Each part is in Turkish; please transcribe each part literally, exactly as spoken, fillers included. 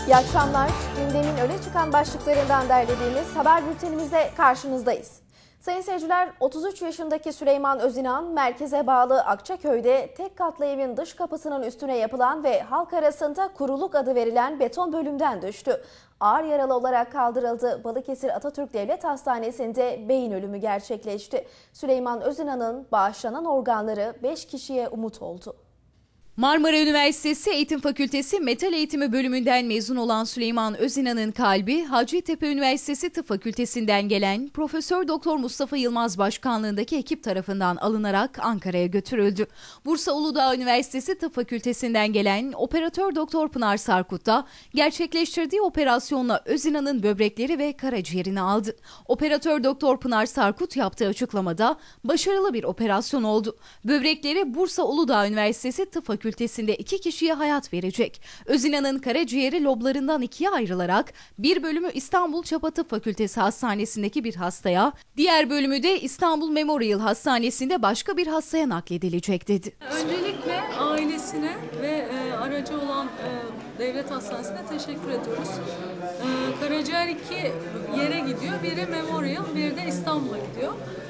İyi akşamlar. Gündemin öne çıkan başlıklarından derlediğimiz haber bültenimizde karşınızdayız. Sayın seyirciler, otuz üç yaşındaki Süleyman Özinan, merkeze bağlı Akçaköy'de tek katlı evin dış kapısının üstüne yapılan ve halk arasında kuruluk adı verilen beton bölümden düştü. Ağır yaralı olarak kaldırıldı. Balıkesir Atatürk Devlet Hastanesi'nde beyin ölümü gerçekleşti. Süleyman Özinan'ın bağışlanan organları beş kişiye umut oldu. Marmara Üniversitesi Eğitim Fakültesi Metal Eğitimi bölümünden mezun olan Süleyman Özinan'ın kalbi, Hacettepe Üniversitesi Tıp Fakültesinden gelen Profesör Doktor Mustafa Yılmaz başkanlığındaki ekip tarafından alınarak Ankara'ya götürüldü. Bursa Uludağ Üniversitesi Tıp Fakültesinden gelen Operatör Doktor Pınar Sarkut da gerçekleştirdiği operasyonla Özinan'ın böbrekleri ve karaciğerini aldı. Operatör Doktor Pınar Sarkut yaptığı açıklamada başarılı bir operasyon oldu. Böbrekleri Bursa Uludağ Üniversitesi Tıp Fakültesi'nde Fakültesinde iki kişiye hayat verecek. Özinan'ın karaciğeri loblarından ikiye ayrılarak bir bölümü İstanbul Çapa Tıp Fakültesi Hastanesi'ndeki bir hastaya, diğer bölümü de İstanbul Memorial Hastanesi'nde başka bir hastaya nakledilecek dedi. Öncelikle ailesine ve e, aracı olan e, devlet hastanesine teşekkür ediyoruz. E, karaciğer iki yere gidiyor. Biri Memorial, biri de İstanbul'a gidiyor.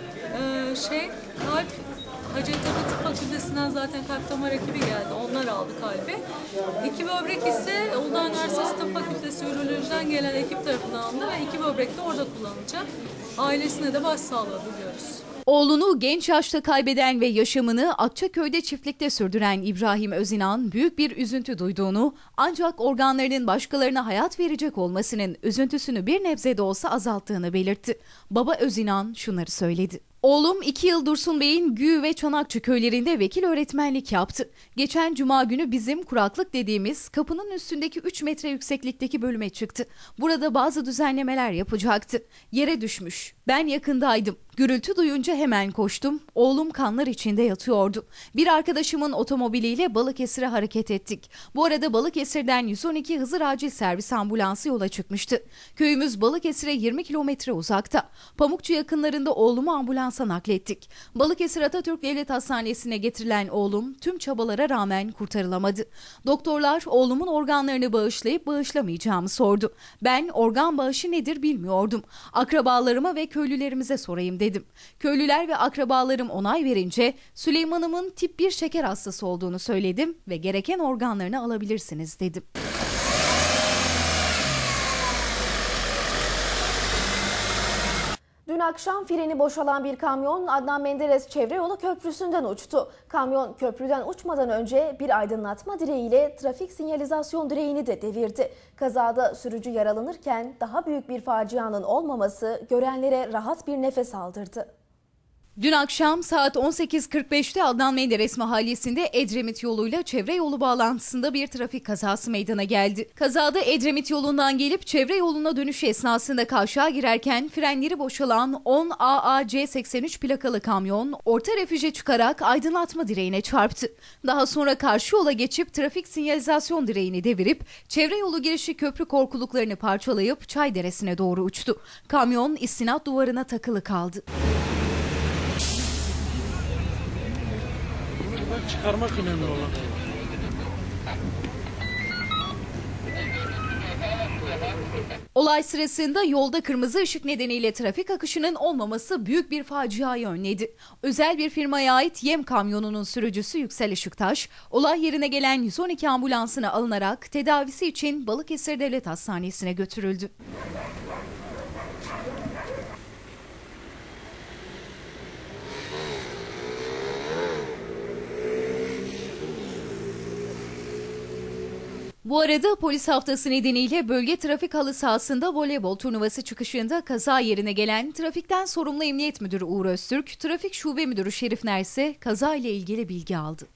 E, şey, kalp Hacettepe Tıp Fakültesinden zaten kalp damar ekibi geldi. Onlar aldı kalbi. İki böbrek ise Uludağ Üniversitesi Tıp Fakültesi Ürolojiden gelen ekip tarafından alındı ve iki böbrek de orada kullanılacak. Ailesine de başsağlığı diliyoruz. Oğlunu genç yaşta kaybeden ve yaşamını Akçaköy'de çiftlikte sürdüren İbrahim Özinan büyük bir üzüntü duyduğunu, ancak organlarının başkalarına hayat verecek olmasının üzüntüsünü bir nebze de olsa azalttığını belirtti. Baba Özinan şunları söyledi. Oğlum iki yıl Dursun Bey'in Gü ve Çanakçı köylerinde vekil öğretmenlik yaptı. Geçen cuma günü bizim kuraklık dediğimiz kapının üstündeki üç metre yükseklikteki bölüme çıktı. Burada bazı düzenlemeler yapacaktı. Yere düşmüş. Ben yakındaydım. Gürültü duyunca hemen koştum. Oğlum kanlar içinde yatıyordu. Bir arkadaşımın otomobiliyle Balıkesir'e hareket ettik. Bu arada Balıkesir'den yüz on iki Hızır Acil Servis ambulansı yola çıkmıştı. Köyümüz Balıkesir'e yirmi kilometre uzakta. Pamukçu yakınlarında oğlumu ambulansa naklettik. Balıkesir Atatürk Devlet Hastanesi'ne getirilen oğlum tüm çabalara rağmen kurtarılamadı. Doktorlar oğlumun organlarını bağışlayıp bağışlamayacağımı sordu. Ben organ bağışı nedir bilmiyordum. Akrabalarıma ve köylülerimize sorayım dedim. Köylüler ve akrabalarım onay verince Süleyman'ımın tip bir şeker hastası olduğunu söyledim ve gereken organlarını alabilirsiniz dedim. Dün akşam freni boşalan bir kamyon Adnan Menderes Çevreyolu Köprüsü'nden uçtu. Kamyon köprüden uçmadan önce bir aydınlatma direğiyle trafik sinyalizasyon direğini de devirdi. Kazada sürücü yaralanırken daha büyük bir facianın olmaması görenlere rahat bir nefes aldırdı. Dün akşam saat on sekiz kırk beşte Adnan Menderes mahallesinde Edremit yoluyla çevre yolu bağlantısında bir trafik kazası meydana geldi. Kazada Edremit yolundan gelip çevre yoluna dönüş esnasında kavşağa girerken frenleri boşalan on A A C seksen üç plakalı kamyon orta refüje çıkarak aydınlatma direğine çarptı. Daha sonra karşı yola geçip trafik sinyalizasyon direğini devirip çevre yolu girişi köprü korkuluklarını parçalayıp Çayderesi'ne doğru uçtu. Kamyon istinat duvarına takılı kaldı. Çıkarmak önemli olan. Olay sırasında yolda kırmızı ışık nedeniyle trafik akışının olmaması büyük bir faciayı önledi. Özel bir firmaya ait yem kamyonunun sürücüsü Yüksel Işıktaş, olay yerine gelen yüz on iki ambulansına alınarak tedavisi için Balıkesir Devlet Hastanesi'ne götürüldü. Bu arada polis haftası nedeniyle bölge trafik halı sahasında voleybol turnuvası çıkışında kaza yerine gelen trafikten sorumlu Emniyet Müdürü Uğur Öztürk, Trafik Şube Müdürü Şerif Nerse kaza ile ilgili bilgi aldı.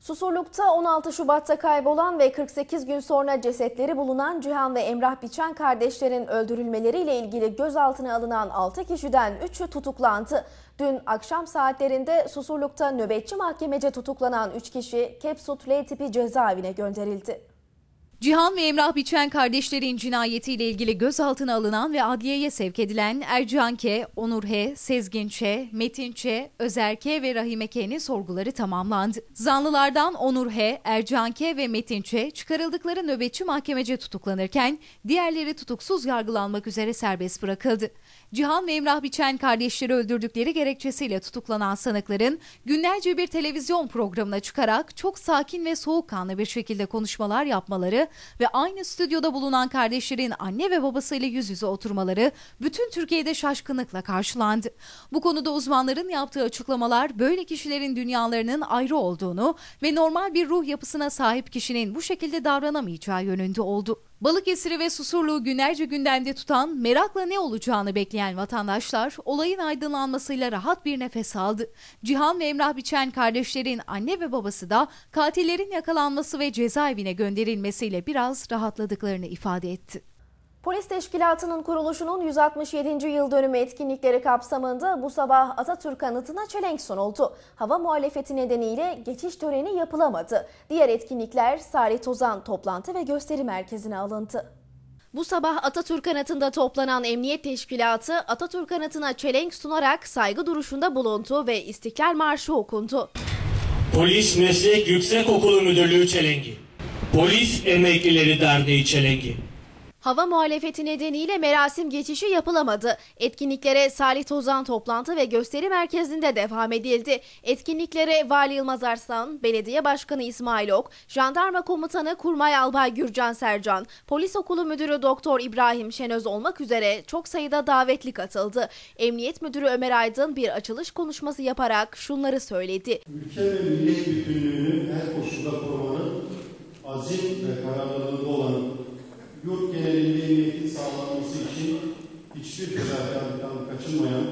Susurluk'ta on altı Şubat'ta kaybolan ve kırk sekiz gün sonra cesetleri bulunan Cihan ve Emrah Biçen kardeşlerin öldürülmeleriyle ilgili gözaltına alınan altı kişiden üçü tutuklandı. Dün akşam saatlerinde Susurluk'ta nöbetçi mahkemece tutuklanan üç kişi Kepsut L tipi cezaevine gönderildi. Cihan ve Emrah Biçen kardeşlerin cinayetiyle ilgili gözaltına alınan ve adliyeye sevk edilen Ercan K, Onur H, Sezgin Ç, Metin Ç, Özer K ve Rahime K'nin sorguları tamamlandı. Zanlılardan Onur H, Ercan K ve Metin Ç çıkarıldıkları nöbetçi mahkemece tutuklanırken diğerleri tutuksuz yargılanmak üzere serbest bırakıldı. Cihan ve Emrah Biçen kardeşleri öldürdükleri gerekçesiyle tutuklanan sanıkların günlerce bir televizyon programına çıkarak çok sakin ve soğukkanlı bir şekilde konuşmalar yapmaları ve aynı stüdyoda bulunan kardeşlerin anne ve babasıyla yüz yüze oturmaları bütün Türkiye'de şaşkınlıkla karşılandı. Bu konuda uzmanların yaptığı açıklamalar böyle kişilerin dünyalarının ayrı olduğunu ve normal bir ruh yapısına sahip kişinin bu şekilde davranamayacağı yönünde oldu. Balıkesir'i ve Susurluğu günlerce gündemde tutan, merakla ne olacağını bekleyen vatandaşlar olayın aydınlanmasıyla rahat bir nefes aldı. Cihan ve Emrah Biçen kardeşlerin anne ve babası da katillerin yakalanması ve cezaevine gönderilmesiyle biraz rahatladıklarını ifade etti. Polis Teşkilatı'nın kuruluşunun yüz altmış yedinci yıl dönümü etkinlikleri kapsamında bu sabah Atatürk Anıtı'na çelenk sunuldu. Hava muhalefeti nedeniyle geçiş töreni yapılamadı. Diğer etkinlikler Salih Tozan toplantı ve gösteri merkezine alındı. Bu sabah Atatürk Anıtı'nda toplanan Emniyet Teşkilatı Atatürk Anıtı'na çelenk sunarak saygı duruşunda bulundu ve İstiklal Marşı okundu. Polis Meslek Yüksekokulu Müdürlüğü çelengi, Polis Emeklileri Derneği çelengi. Hava muhalefeti nedeniyle merasim geçişi yapılamadı. Etkinliklere Salih Tozan toplantı ve gösteri merkezinde devam edildi. Etkinliklere Vali Yılmaz Arslan, Belediye Başkanı İsmail Ok, Jandarma Komutanı Kurmay Albay Gürcan Sercan, Polis Okulu Müdürü Doktor İbrahim Şenöz olmak üzere çok sayıda davetli katıldı. Emniyet Müdürü Ömer Aydın bir açılış konuşması yaparak şunları söyledi. Ülke ve millet bütünlüğünü her koşulda korumanın azim ve kararlılığında olan yurt genelinde emniyetin sağlanması için hiçbir fedakarlıktan kaçınmayan,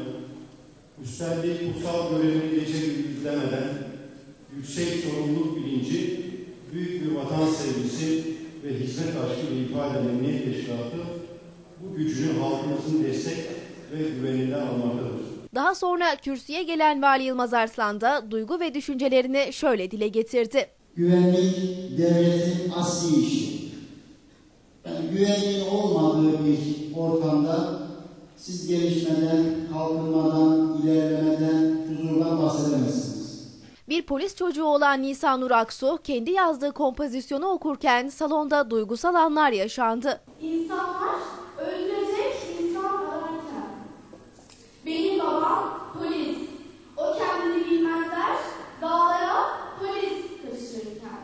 üstlendiği kutsal görevini gece gündüz demeden yüksek sorumluluk bilinci, büyük bir vatan sevgisi ve hizmet aşkıyla ifade eden Emniyet Teşkilatı bu gücünü halkımızın destek ve güveninden almaktadır. Daha sonra kürsüye gelen Vali Yılmaz Arslan da duygu ve düşüncelerini şöyle dile getirdi. Güvenlik devletin asli işi. Yani güvenliğin olmadığı bir ortamda siz gelişmeden, kalkınmadan, ilerlemeden, huzurdan bahsedemezsiniz. Bir polis çocuğu olan Nisan Nur Aksu kendi yazdığı kompozisyonu okurken salonda duygusal anlar yaşandı. İnsanlar öldürecek insan ararken. Benim babam polis. O kendini bilmezler, dağlara polis taşırken.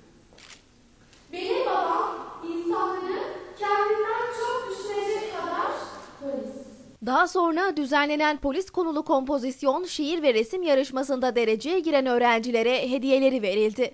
Benim babam insanları kendinden çok düşünecek kadar polis. Daha sonra düzenlenen polis konulu kompozisyon, şiir ve resim yarışmasında dereceye giren öğrencilere hediyeleri verildi.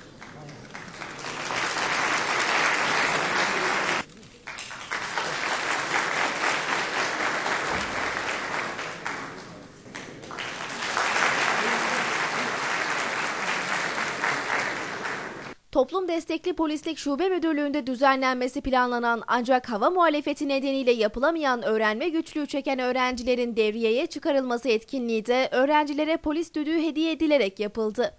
Toplum Destekli Polislik Şube Müdürlüğü'nde düzenlenmesi planlanan ancak hava muhalefeti nedeniyle yapılamayan öğrenme güçlüğü çeken öğrencilerin devriyeye çıkarılması etkinliği de öğrencilere polis düdüğü hediye edilerek yapıldı.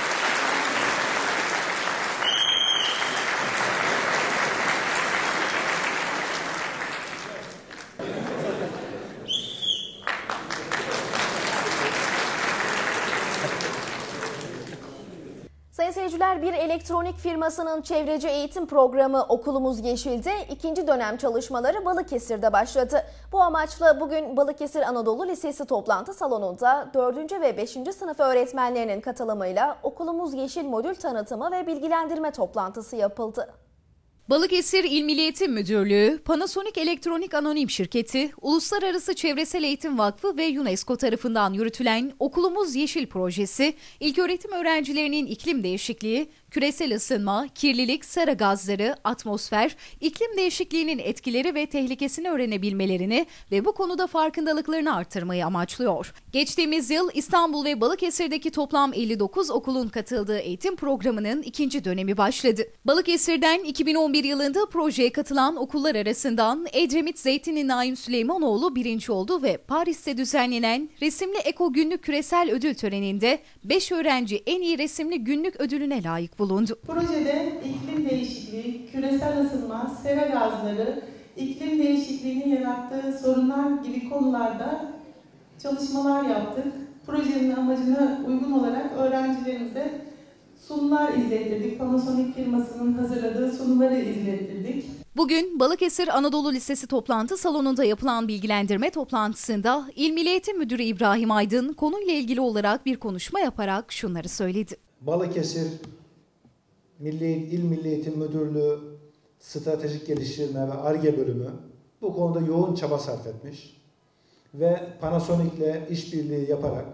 Sayın seyirciler, bir elektronik firmasının çevreci eğitim programı Okulumuz Yeşil'de ikinci dönem çalışmaları Balıkesir'de başladı. Bu amaçla bugün Balıkesir Anadolu Lisesi toplantı salonunda dördüncü ve beşinci sınıf öğretmenlerinin katılımıyla Okulumuz Yeşil modül tanıtımı ve bilgilendirme toplantısı yapıldı. Balıkesir İl Milli Eğitim Müdürlüğü, Panasonic Elektronik Anonim Şirketi, Uluslararası Çevresel Eğitim Vakfı ve UNESCO tarafından yürütülen Okulumuz Yeşil projesi, ilköğretim öğrencilerinin iklim değişikliği, Küresel ısınma, kirlilik, sera gazları, atmosfer, iklim değişikliğinin etkileri ve tehlikesini öğrenebilmelerini ve bu konuda farkındalıklarını artırmayı amaçlıyor. Geçtiğimiz yıl İstanbul ve Balıkesir'deki toplam elli dokuz okulun katıldığı eğitim programının ikinci dönemi başladı. Balıkesir'den iki bin on bir yılında projeye katılan okullar arasından Edremit Zeytinli Naim Süleymanoğlu birinci oldu ve Paris'te düzenlenen Resimli Eko Günlük Küresel Ödül Töreni'nde beş öğrenci en iyi resimli günlük ödülüne layık bulundu. Projede iklim değişikliği, küresel ısınma, sera gazları, iklim değişikliğinin yarattığı sorunlar gibi konularda çalışmalar yaptık. Projenin amacına uygun olarak öğrencilerimize sunumlar izlettirdik. Panasonic firmasının hazırladığı sunumları izlettirdik. Bugün Balıkesir Anadolu Lisesi toplantı salonunda yapılan bilgilendirme toplantısında İl Milli Eğitim Müdürü İbrahim Aydın konuyla ilgili olarak bir konuşma yaparak şunları söyledi. Balıkesir Milli İl Milli Eğitim Müdürlüğü Stratejik Geliştirme ve Ar-Ge bölümü bu konuda yoğun çaba sarf etmiş ve Panasonic'le işbirliği yaparak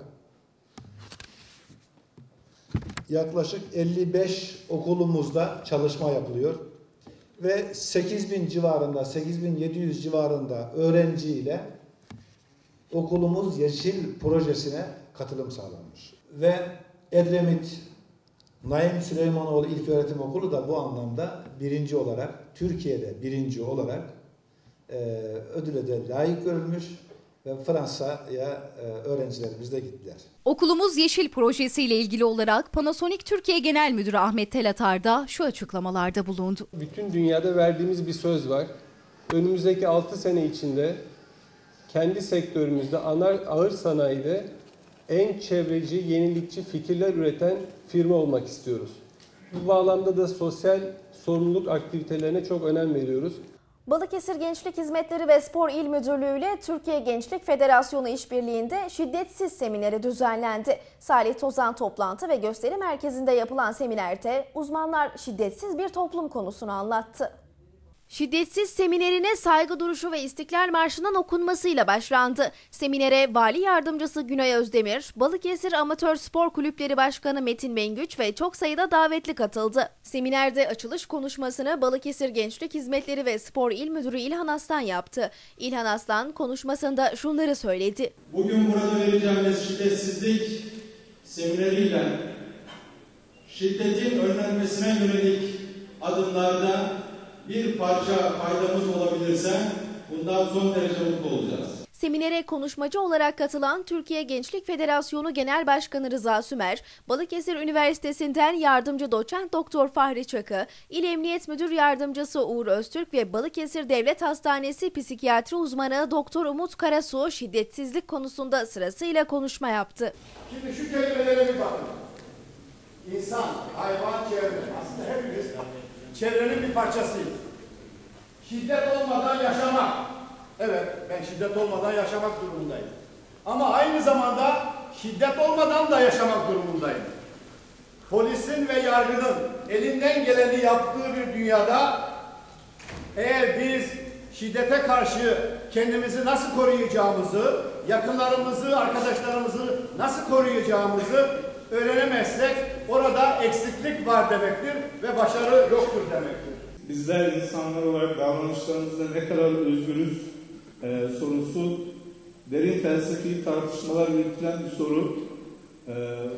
yaklaşık elli beş okulumuzda çalışma yapılıyor ve sekiz bin civarında, sekiz bin yedi yüz civarında öğrenciyle okulumuz Yeşil Projesi'ne katılım sağlanmış. Ve Edremit Naim Süleymanoğlu İlköğretim Okulu da bu anlamda birinci olarak, Türkiye'de birinci olarak e, ödüle de layık görülmüş ve Fransa'ya e, öğrencilerimiz de gittiler. Okulumuz Yeşil Projesi ile ilgili olarak Panasonic Türkiye Genel Müdürü Ahmet Telatar da şu açıklamalarda bulundu. Bütün dünyada verdiğimiz bir söz var. Önümüzdeki altı sene içinde kendi sektörümüzde ağır sanayide en çevreci, yenilikçi fikirler üreten firma olmak istiyoruz. Bu bağlamda da sosyal sorumluluk aktivitelerine çok önem veriyoruz. Balıkesir Gençlik Hizmetleri ve Spor İl Müdürlüğü ile Türkiye Gençlik Federasyonu işbirliğinde şiddetsiz semineri düzenlendi. Salih Tozan toplantı ve gösteri merkezinde yapılan seminerde uzmanlar şiddetsiz bir toplum konusunu anlattı. Şiddetsiz seminerine saygı duruşu ve İstiklal Marşı'nın okunmasıyla başlandı. Seminere Vali Yardımcısı Günay Özdemir, Balıkesir Amatör Spor Kulüpleri Başkanı Metin Mengüç ve çok sayıda davetli katıldı. Seminerde açılış konuşmasını Balıkesir Gençlik Hizmetleri ve Spor İl Müdürü İlhan Aslan yaptı. İlhan Aslan konuşmasında şunları söyledi. Bugün burada vereceğimiz şiddetsizlik semineriyle şiddetin önlenmesine yönelik adımlarda bir parça faydamız olabilirse bundan son derece mutlu olacağız. Seminere konuşmacı olarak katılan Türkiye Gençlik Federasyonu Genel Başkanı Rıza Sümer, Balıkesir Üniversitesi'nden yardımcı doçent Doktor Fahri Çakı, İl Emniyet Müdür Yardımcısı Uğur Öztürk ve Balıkesir Devlet Hastanesi psikiyatri uzmanı Doktor Umut Karasu şiddetsizlik konusunda sırasıyla konuşma yaptı. Şimdi şu kelimelere bir bakın. İnsan, hayvan, çevre. Aslında hepimiz çevrenin bir parçasıyız. Şiddet olmadan yaşamak. Evet, ben şiddet olmadan yaşamak durumundayım. Ama aynı zamanda şiddet olmadan da yaşamak durumundayım. Polisin ve yargının elinden geleni yaptığı bir dünyada eğer biz şiddete karşı kendimizi nasıl koruyacağımızı, yakınlarımızı, arkadaşlarımızı nasıl koruyacağımızı öğrenemezsek orada eksiklik var demektir ve başarı yoktur demektir. Bizler insanlar olarak davranışlarımızda ne kadar özgürüz e, sorusu derin felsefi tartışmalar yürütülen bir soru. E,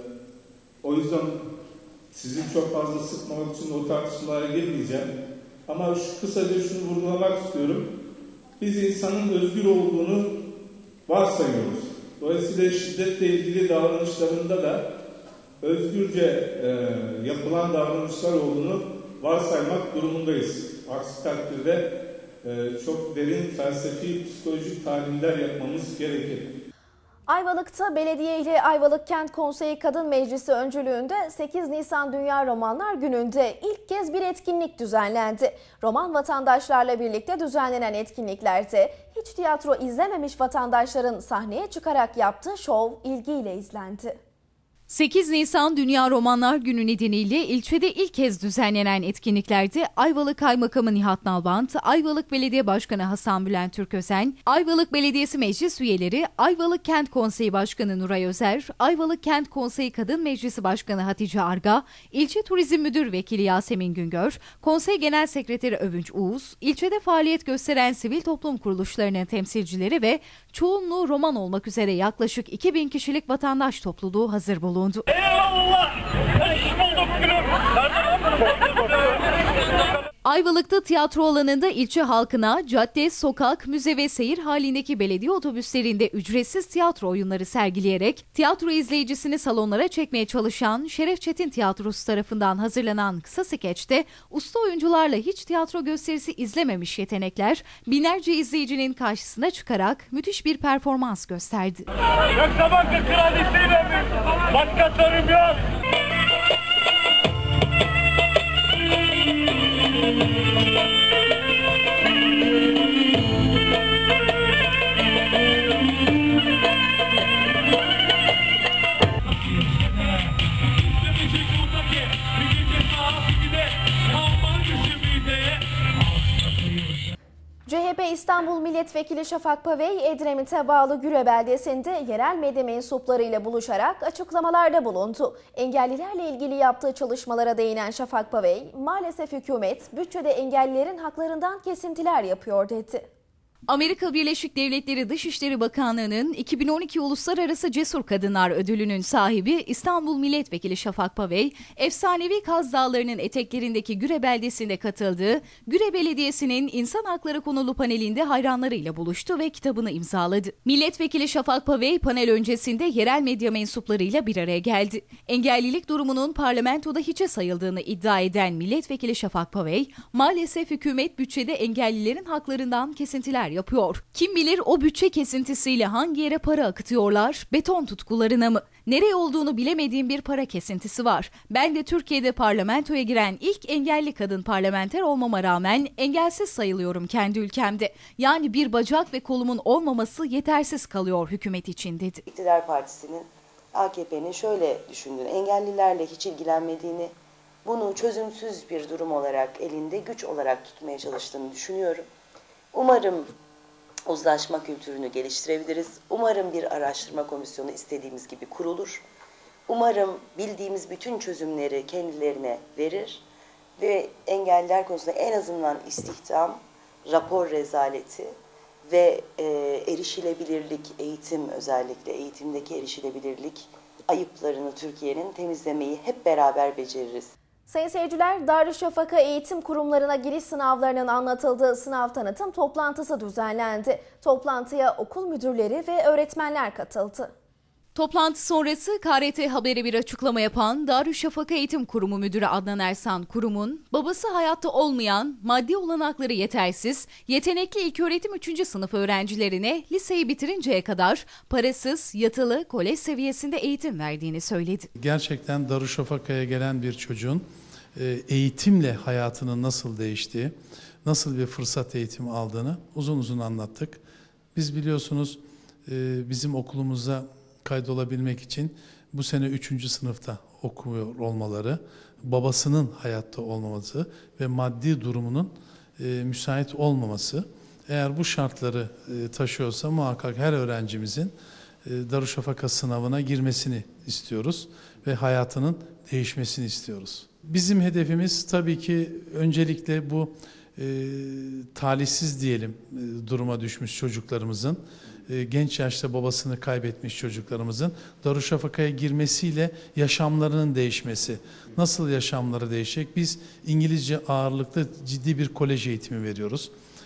o yüzden sizi çok fazla sıkmamak için o tartışmalara girmeyeceğim. Ama şu, kısaca şunu vurgulamak istiyorum. Biz insanın özgür olduğunu varsayıyoruz. Dolayısıyla şiddetle ilgili davranışlarında da özgürce e, yapılan davranışlar olduğunu varsaymak durumundayız. Aksi takdirde e, çok derin felsefi, psikolojik talimler yapmamız gerekir. Ayvalık'ta belediye ile Ayvalık Kent Konseyi Kadın Meclisi öncülüğünde sekiz Nisan Dünya Romanlar Günü'nde ilk kez bir etkinlik düzenlendi. Roman vatandaşlarla birlikte düzenlenen etkinliklerde hiç tiyatro izlememiş vatandaşların sahneye çıkarak yaptığı şov ilgiyle izlendi. sekiz Nisan Dünya Romanlar Günü nedeniyle ilçede ilk kez düzenlenen etkinliklerde Ayvalık Kaymakamı Nihat Nalbant, Ayvalık Belediye Başkanı Hasan Bülent Türközen, Ayvalık Belediyesi Meclis Üyeleri, Ayvalık Kent Konseyi Başkanı Nuray Özer, Ayvalık Kent Konseyi Kadın Meclisi Başkanı Hatice Arga, İlçe Turizm Müdür Vekili Yasemin Güngör, Konsey Genel Sekreteri Övünç Uğuz, ilçede faaliyet gösteren sivil toplum kuruluşlarının temsilcileri ve çoğunluğu Roman olmak üzere yaklaşık iki bin kişilik vatandaş topluluğu hazır bulundu. Ayvalık'ta tiyatro alanında ilçe halkına cadde, sokak, müze ve seyir halindeki belediye otobüslerinde ücretsiz tiyatro oyunları sergileyerek tiyatro izleyicisini salonlara çekmeye çalışan Şeref Çetin Tiyatrosu tarafından hazırlanan kısa skeçte usta oyuncularla hiç tiyatro gösterisi izlememiş yetenekler binlerce izleyicinin karşısına çıkarak müthiş bir performans gösterdi. Yoksa bakın kral isteğiyle başka sorum yok. C H P İstanbul Milletvekili Şafak Pavey, Edremit'e bağlı Güre beldesinde yerel medya mensuplarıyla buluşarak açıklamalarda bulundu. Engellilerle ilgili yaptığı çalışmalara değinen Şafak Pavey, maalesef hükümet bütçede engellilerin haklarından kesintiler yapıyor dedi. Amerika Birleşik Devletleri Dışişleri Bakanlığı'nın iki bin on iki Uluslararası Cesur Kadınlar Ödülü'nün sahibi İstanbul Milletvekili Şafak Pavey, efsanevi Kaz Dağları'nın eteklerindeki Güre beldesinde katıldığı Güre Belediyesi'nin İnsan Hakları konulu panelinde hayranlarıyla buluştu ve kitabını imzaladı. Milletvekili Şafak Pavey panel öncesinde yerel medya mensuplarıyla bir araya geldi. Engellilik durumunun parlamentoda hiçe sayıldığını iddia eden Milletvekili Şafak Pavey, maalesef hükümet bütçede engellilerin haklarından kesintiler yapıyor. Kim bilir o bütçe kesintisiyle hangi yere para akıtıyorlar? Beton tutkularına mı? Nereye olduğunu bilemediğim bir para kesintisi var. Ben de Türkiye'de parlamentoya giren ilk engelli kadın parlamenter olmama rağmen engelsiz sayılıyorum kendi ülkemde. Yani bir bacak ve kolumun olmaması yetersiz kalıyor hükümet için dedi. İktidar Partisi'nin, A K P'nin şöyle düşündüğünü, engellilerle hiç ilgilenmediğini, bunu çözümsüz bir durum olarak elinde güç olarak tutmaya çalıştığını düşünüyorum. Umarım uzlaşma kültürünü geliştirebiliriz. Umarım bir araştırma komisyonu istediğimiz gibi kurulur. Umarım bildiğimiz bütün çözümleri kendilerine verir ve engelliler konusunda en azından istihdam, rapor rezaleti ve e, erişilebilirlik, eğitim özellikle eğitimdeki erişilebilirlik ayıplarını Türkiye'nin temizlemeyi hep beraber beceririz. Sayın seyirciler, Darüşşafaka eğitim kurumlarına giriş sınavlarının anlatıldığı sınav tanıtım toplantısı düzenlendi. Toplantıya okul müdürleri ve öğretmenler katıldı. Toplantı sonrası K R T Haber'e bir açıklama yapan Darüşşafaka Eğitim Kurumu Müdürü Adnan Ersan, kurumun babası hayatta olmayan, maddi olanakları yetersiz, yetenekli ilköğretim üçüncü sınıf öğrencilerine liseyi bitirinceye kadar parasız, yatılı, kolej seviyesinde eğitim verdiğini söyledi. Gerçekten Darüşşafaka'ya gelen bir çocuğun eğitimle hayatının nasıl değiştiği, nasıl bir fırsat eğitimi aldığını uzun uzun anlattık. Biz biliyorsunuz bizim okulumuza kaydolabilmek için bu sene üçüncü sınıfta okuyor olmaları, babasının hayatta olmaması ve maddi durumunun e, müsait olmaması, eğer bu şartları e, taşıyorsa muhakkak her öğrencimizin e, Darüşşafaka sınavına girmesini istiyoruz ve hayatının değişmesini istiyoruz. Bizim hedefimiz tabii ki öncelikle bu e, talihsiz diyelim e, duruma düşmüş çocuklarımızın, genç yaşta babasını kaybetmiş çocuklarımızın Darüşşafaka'ya girmesiyle yaşamlarının değişmesi. Nasıl yaşamları değişecek? Biz İngilizce ağırlıklı ciddi bir kolej eğitimi veriyoruz.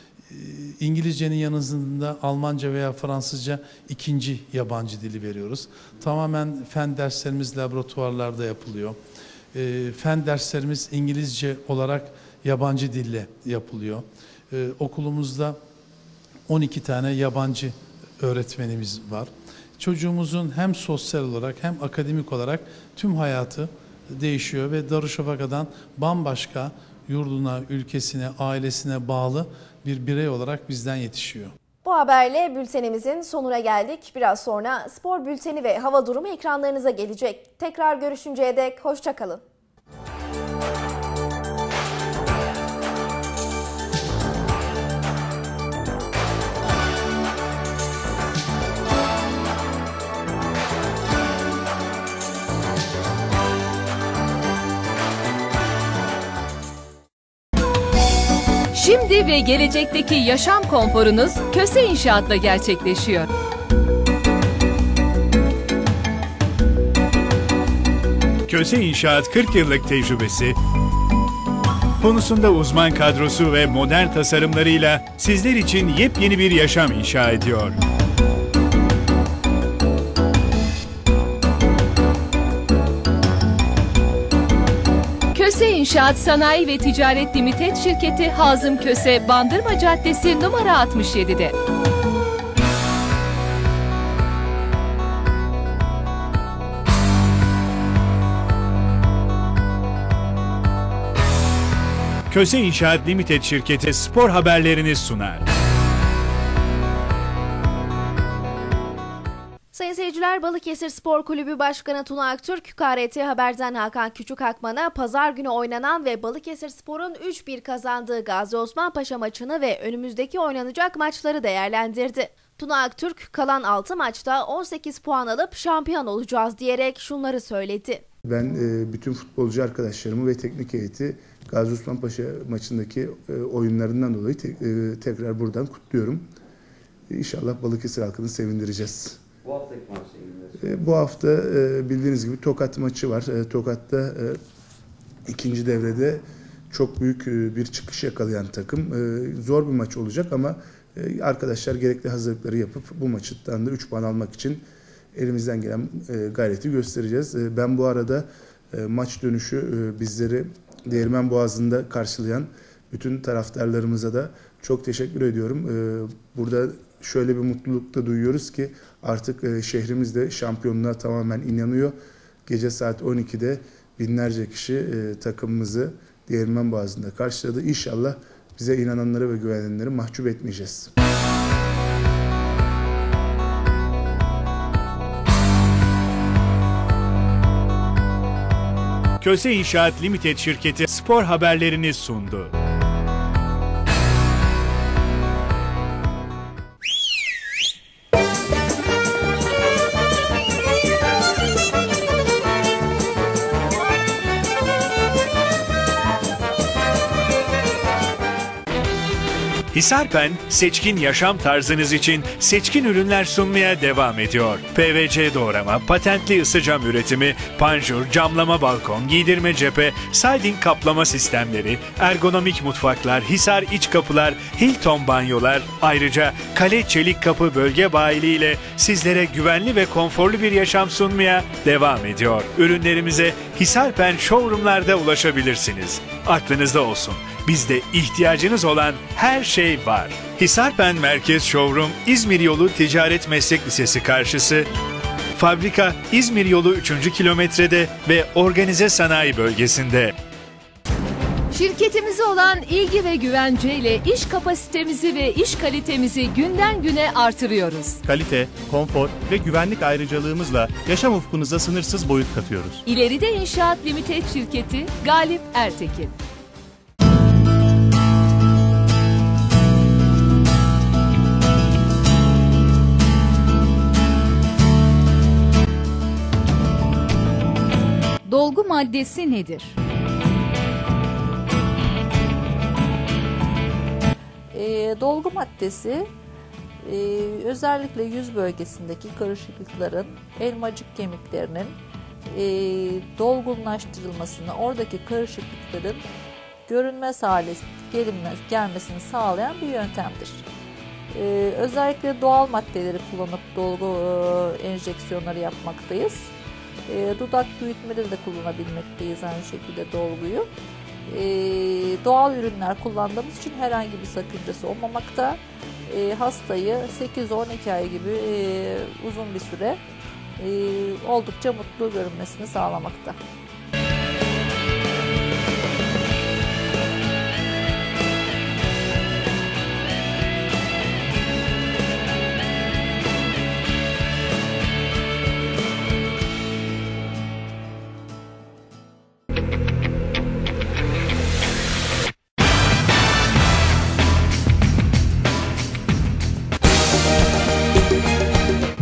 İngilizcenin yanında Almanca veya Fransızca ikinci yabancı dili veriyoruz. Tamamen fen derslerimiz laboratuvarlarda yapılıyor. Fen derslerimiz İngilizce olarak yabancı dille yapılıyor. Okulumuzda on iki tane yabancı öğretmenimiz var. Çocuğumuzun hem sosyal olarak hem akademik olarak tüm hayatı değişiyor ve Darüşşafaka'dan bambaşka yurduna, ülkesine, ailesine bağlı bir birey olarak bizden yetişiyor. Bu haberle bültenimizin sonuna geldik. Biraz sonra spor bülteni ve hava durumu ekranlarınıza gelecek. Tekrar görüşünceye dek hoşça kalın. Şimdi ve gelecekteki yaşam konforunuz Köse İnşaat'la gerçekleşiyor. Köse İnşaat kırk yıllık tecrübesi, konusunda uzman kadrosu ve modern tasarımlarıyla sizler için yepyeni bir yaşam inşa ediyor. Köse İnşaat Sanayi ve Ticaret Limited şirketi Hazım Köse, Bandırma Caddesi numara altmış yedi'de. Köse İnşaat Limited şirketi spor haberlerini sunar. Sayın seyirciler, Balıkesir Spor Kulübü Başkanı Tuna Aktürk, K R T Haber'den Hakan Küçükakman'a pazar günü oynanan ve Balıkesir Spor'un üç bir kazandığı Gazi Osman Paşa maçını ve önümüzdeki oynanacak maçları değerlendirdi. Tuna Aktürk, kalan altı maçta on sekiz puan alıp şampiyon olacağız diyerek şunları söyledi. Ben e, bütün futbolcu arkadaşlarımı ve teknik heyeti Gazi Osman Paşa maçındaki e, oyunlarından dolayı te, e, tekrar buradan kutluyorum. İnşallah Balıkesir halkını sevindireceğiz. Bu haftaki maçta Bu hafta e, bildiğiniz gibi Tokat maçı var. E, Tokat'ta e, ikinci devrede çok büyük e, bir çıkış yakalayan takım. E, zor bir maç olacak ama e, arkadaşlar gerekli hazırlıkları yapıp bu maçtan da üç puan almak için elimizden gelen e, gayreti göstereceğiz. E, ben bu arada e, maç dönüşü e, bizleri Değirmenboğazı'nda karşılayan bütün taraftarlarımıza da çok teşekkür ediyorum. E, burada şöyle bir mutluluk da duyuyoruz ki artık e, şehrimiz de şampiyonluğa tamamen inanıyor. Gece saat on iki'de binlerce kişi e, takımımızı Değirmenboğazı'nda karşıladı. İnşallah bize inananları ve güvenenleri mahcup etmeyeceğiz. Köse İnşaat Limited şirketi spor haberlerini sundu. Hisarpen, seçkin yaşam tarzınız için seçkin ürünler sunmaya devam ediyor. P V C doğrama, patentli ısı cam üretimi, panjur, camlama balkon, giydirme cephe, siding kaplama sistemleri, ergonomik mutfaklar, Hisar iç kapılar, Hilton banyolar, ayrıca Kale Çelik Kapı bölge bayiliği ile sizlere güvenli ve konforlu bir yaşam sunmaya devam ediyor. Ürünlerimize Hisarpen showroomlarda ulaşabilirsiniz. Aklınızda olsun. Bizde ihtiyacınız olan her şey var. Hisarpen Merkez Showroom, İzmir Yolu Ticaret Meslek Lisesi karşısı, fabrika İzmir Yolu üçüncü kilometrede ve organize sanayi bölgesinde. Şirketimize olan ilgi ve güvenceyle iş kapasitemizi ve iş kalitemizi günden güne artırıyoruz. Kalite, konfor ve güvenlik ayrıcalığımızla yaşam ufkunuza sınırsız boyut katıyoruz. İleride İnşaat Limited şirketi Galip Ertekin. Dolgu maddesi nedir? E, dolgu maddesi e, özellikle yüz bölgesindeki karışıklıkların, elmacık kemiklerinin e, dolgunlaştırılmasını, oradaki karışıklıkların görünmez hale gelinmez, gelmesini sağlayan bir yöntemdir. E, özellikle doğal maddeleri kullanıp dolgu e, enjeksiyonları yapmaktayız. E, dudak büyütmede de kullanabilmekteyiz aynı şekilde dolguyu. E, doğal ürünler kullandığımız için herhangi bir sakıncası olmamakta. E, hastayı sekiz on iki ay gibi e, uzun bir süre e, oldukça mutlu görünmesini sağlamakta.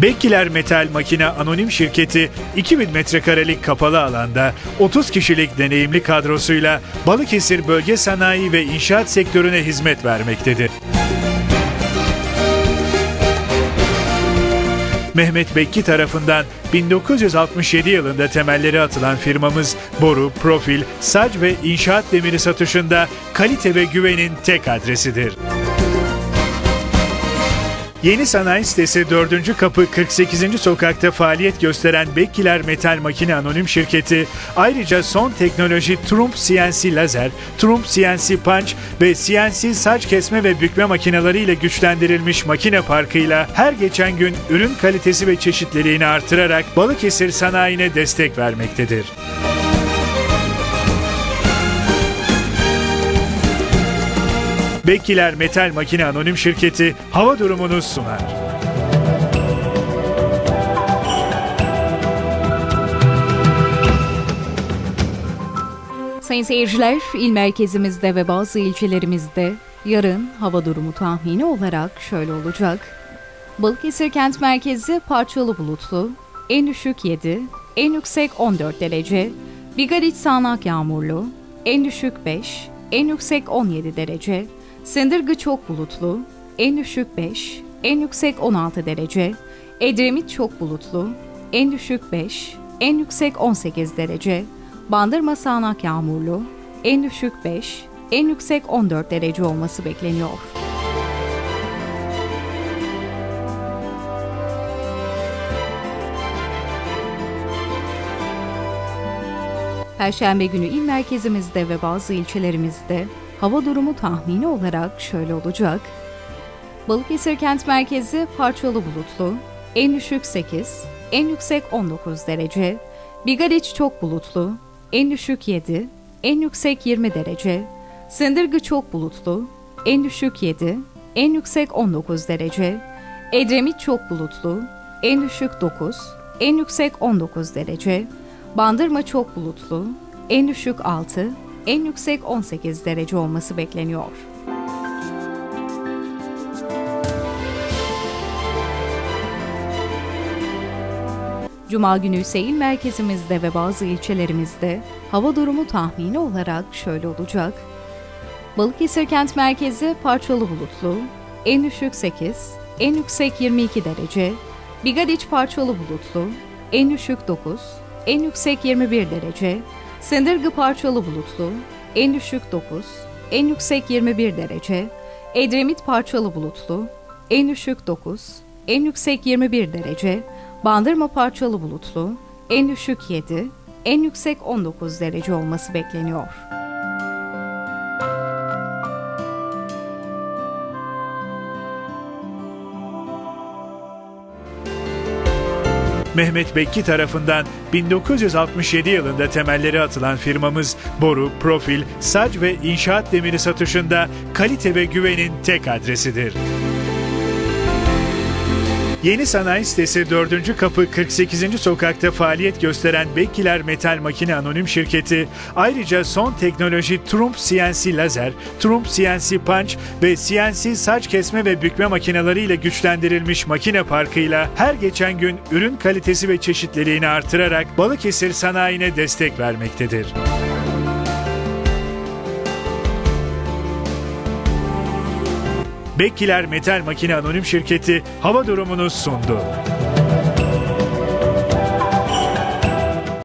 Bekkiler Metal Makine Anonim Şirketi iki bin metrekarelik kapalı alanda otuz kişilik deneyimli kadrosuyla Balıkesir bölge sanayi ve inşaat sektörüne hizmet vermektedir. Mehmet Bekki tarafından bin dokuz yüz altmış yedi yılında temelleri atılan firmamız boru, profil, sac ve inşaat demiri satışında kalite ve güvenin tek adresidir. Yeni sanayi sitesi dördüncü kapı kırk sekizinci sokakta faaliyet gösteren Bekkiler Metal Makine Anonim Şirketi ayrıca son teknoloji Trump C N C lazer, Trump C N C punch ve C N C saç kesme ve bükme makineleriyle güçlendirilmiş makine parkıyla her geçen gün ürün kalitesi ve çeşitliliğini artırarak Balıkesir sanayine destek vermektedir. Bekkiler Metal Makine Anonim Şirketi hava durumunu sunar. Sayın seyirciler, il merkezimizde ve bazı ilçelerimizde yarın hava durumu tahmini olarak şöyle olacak. Balıkesir kent merkezi parçalı bulutlu, en düşük yedi, en yüksek on dört derece. Bigaliç sağanak yağmurlu, en düşük beş, en yüksek on yedi derece. Sındırgı çok bulutlu, en düşük beş, en yüksek on altı derece. Edremit çok bulutlu, en düşük beş, en yüksek on sekiz derece. Bandırma sağanak yağmurlu, en düşük beş, en yüksek on dört derece olması bekleniyor. Perşembe günü il merkezimizde ve bazı ilçelerimizde hava durumu tahmini olarak şöyle olacak. Balıkesir kent merkezi parçalı bulutlu, en düşük sekiz, en yüksek on dokuz derece. Bigaliç çok bulutlu, en düşük yedi, en yüksek yirmi derece. Sındırgı çok bulutlu, en düşük yedi, en yüksek on dokuz derece. Edremit çok bulutlu, en düşük dokuz, en yüksek on dokuz derece. Bandırma çok bulutlu, en düşük altı, en yüksek on sekiz derece olması bekleniyor. Cuma günü ise il merkezimizde ve bazı ilçelerimizde hava durumu tahmini olarak şöyle olacak. Balıkesir kent merkezi parçalı bulutlu, en düşük sekiz, en yüksek yirmi iki derece. Bigaliç parçalı bulutlu, en düşük dokuz, en yüksek yirmi bir derece. Sındırgı parçalı bulutlu, en düşük dokuz, en yüksek yirmi bir derece. Edremit parçalı bulutlu, en düşük dokuz, en yüksek yirmi bir derece. Bandırma parçalı bulutlu, en düşük yedi, en yüksek on dokuz derece olması bekleniyor. Mehmet Bekki tarafından bin dokuz yüz altmış yedi yılında temelleri atılan firmamız boru, profil, sac ve inşaat demiri satışında kalite ve güvenin tek adresidir. Yeni sanayi sitesi dördüncü kapı kırk sekizinci sokakta faaliyet gösteren Bekkiler Metal Makine Anonim Şirketi ayrıca son teknoloji Trump C N C lazer, Trump C N C punch ve C N C saç kesme ve bükme makineleriyle güçlendirilmiş makine parkıyla her geçen gün ürün kalitesi ve çeşitliliğini artırarak Balıkesir sanayine destek vermektedir. Bekkiler Metal Makine Anonim Şirketi hava durumunu sundu.